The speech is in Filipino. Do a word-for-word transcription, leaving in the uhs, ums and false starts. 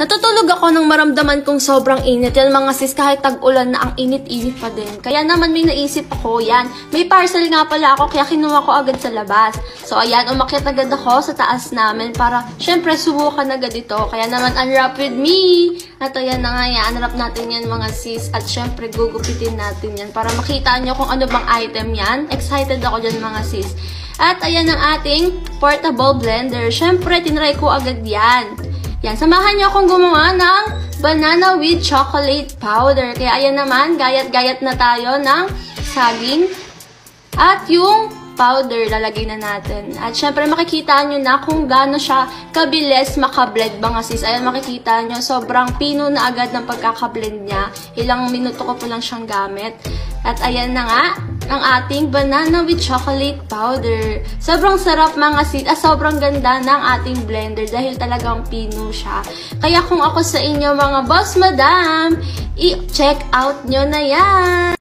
Natutulog ako nang maramdaman kong sobrang init. Yan mga sis, kahit tag-ulan na ang init-init pa din. Kaya naman may naisip ako, yan. May parcel nga pala ako, kaya kinuha ko agad sa labas. So ayan, umakyat agad ako sa taas namin para syempre subukan agad ito. Kaya naman unwrap with me. At ayan na nga yan, unwrap natin yan mga sis. At syempre gugupitin natin yan para makita nyo kung ano bang item yan. Excited ako dyan mga sis. At ayan ang ating portable blender. Syempre, tinry ko agad yan. Yan, samahan niyo akong gumawa ng banana with chocolate powder. Kaya ayan naman, gayat-gayat na tayo ng saging. At yung powder, lalagay na natin. At syempre, makikita nyo na kung gaano siya kabilis makablend mga sis. Ayan, makikita nyo, sobrang pino na agad ng pagkakablend niya. Ilang minuto ko po lang siyang gamit. At ayan na nga, ang ating banana with chocolate powder. Sobrang sarap mga sis. Ah, sobrang ganda ng ating blender dahil talagang pino siya. Kaya kung ako sa inyo mga boss madam, i-check out nyo na yan!